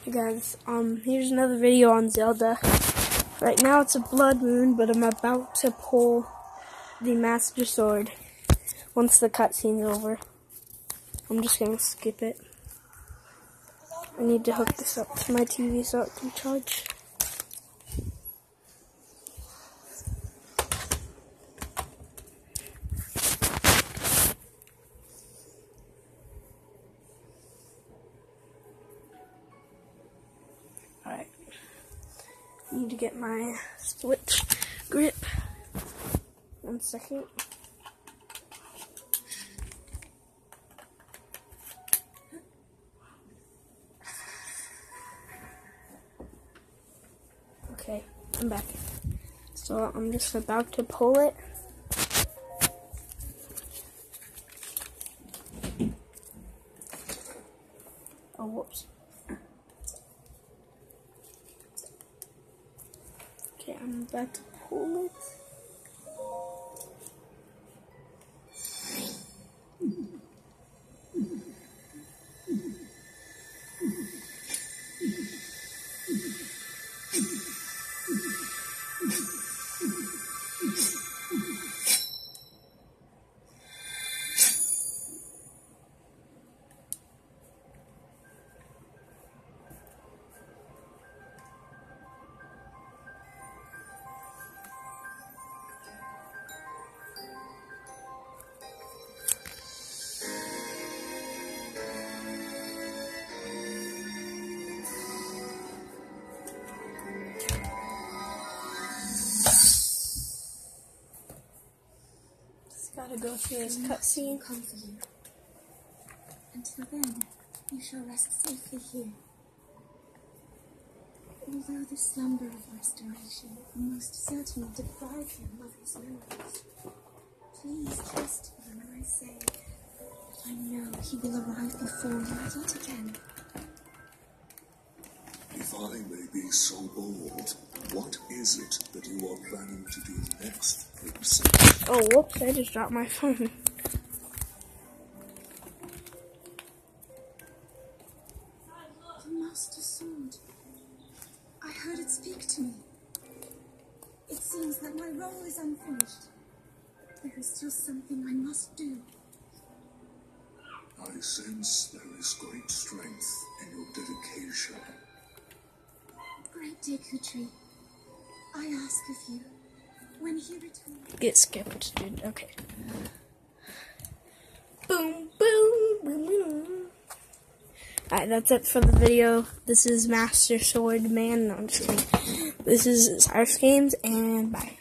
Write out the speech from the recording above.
Hey guys, here's another video on Zelda. Right now it's a blood moon, but I'm about to pull the Master Sword once the cutscene's over. I'm just gonna skip it. I need to hook this up to my TV so it can charge. Alright. Need to get my Switch grip. 1 second. Okay, I'm back. So I'm just about to pull it. Oh, whoops. Okay, I'm about to pull it. Gotta go through this cutscene. Come for you. Until then, you shall rest safely here. Although the slumber of restoration will most certainly deprive you of his memories, please trust me when I say I know he will arrive before you yet again. If I may be so bold, what is it that you are planning to do next, Princess? Oh, whoops, I just dropped my phone. The Master Sword. I heard it speak to me. It seems that my role is unfinished. There is still something I must do. I sense there is great strength in your dedication. Great Deku Tree, I ask of you, when he returns... Get skipped, dude. Okay. Boom, boom, boom, boom. Alright, that's it for the video. This is Master Sword Man. No, I'm just kidding. This is Cyrus Games, and bye.